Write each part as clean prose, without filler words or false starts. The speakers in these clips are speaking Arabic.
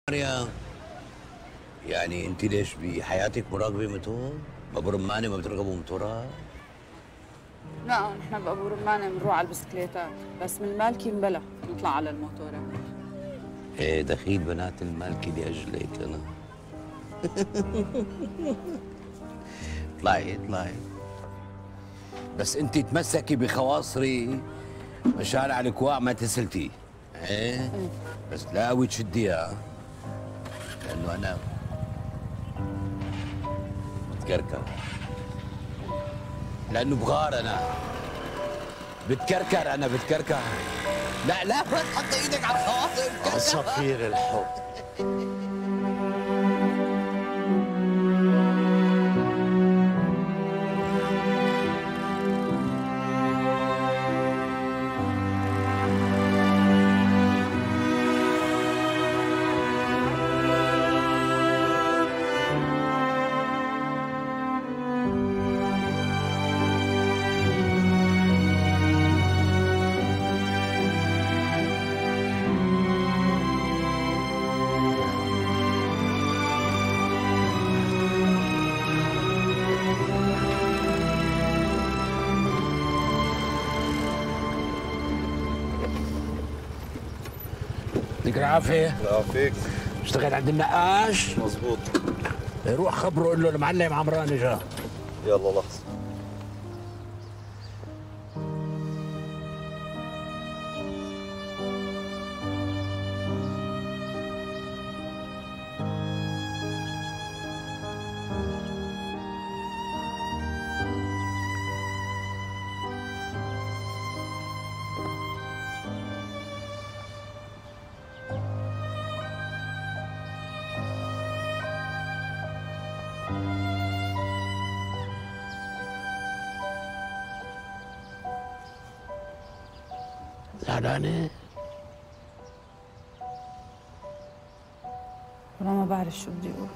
ماريا، يعني انت ليش بحياتك مراقبه موتور؟ بابو رمانه ما بتركبوا موتورات؟ لا، نحن بأبو رمانة بنروح على البسكليتات، بس من المالكي مبلا نطلع على الموتورات. ايه دخيل بنات المالكي لاجلك انا. اطلعي اطلعي، بس انت تمسكي بخواصري مشان على الكواع ما تسلتي. ايه بس لا قوي تشديها، لانه انا بتكركر، لانه بغار انا بتكركر، انا بتكركر. لا لا ما تحط ايدك على الخواصر، بتكركر. عصافير الحب. يعطيك العافية. يعافيك. اشتغل عند النقاش؟ مظبوط. روح خبره قول له المعلم عمران جا. يلا لحظة. زعلانة؟ أنا ما بعرف شو بدي أقول،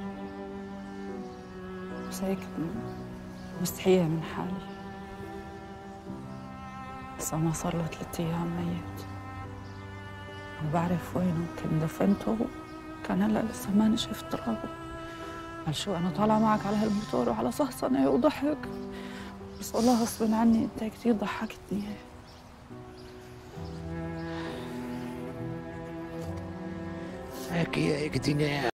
بس هيك مستحية من حالي. لسه ما صار له 3 أيام ميت، ما بعرف وينه. كنت دفنته، كان هلا لسه ما نشف ترابه. قال شو أنا طالعة معك على هالموتور وعلى صهصنة وضحك، بس والله غصب عني أنت كثير ضحكتني. هيك هي هيك الدنيا.